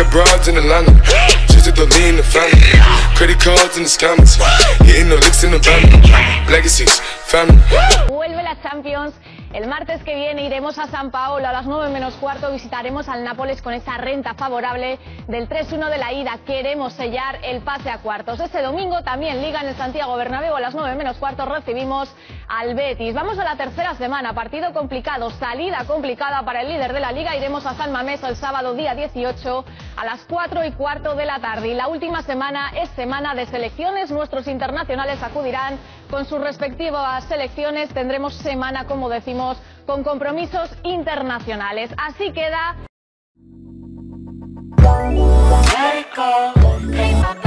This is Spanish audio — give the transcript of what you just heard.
broads in Atlanta, just to lean the family. Credit cards in the scammers, hitting the licks in the van. Legacies, family. Vuelve la Champions. El martes que viene iremos a San Paolo a las 9 menos cuarto, visitaremos al Nápoles con esa renta favorable del 3-1 de la ida. Queremos sellar el pase a cuartos. Este domingo también Liga en el Santiago Bernabéu a las 9 menos cuarto recibimos al Betis. Vamos a la tercera semana, partido complicado, salida complicada para el líder de la Liga. Iremos a San Mamés el sábado día 18 a las 4:15 de la tarde. Y la última semana es semana de selecciones. Nuestros internacionales acudirán con sus respectivas selecciones. Tendremos semana, como decimos, con compromisos internacionales. Así queda.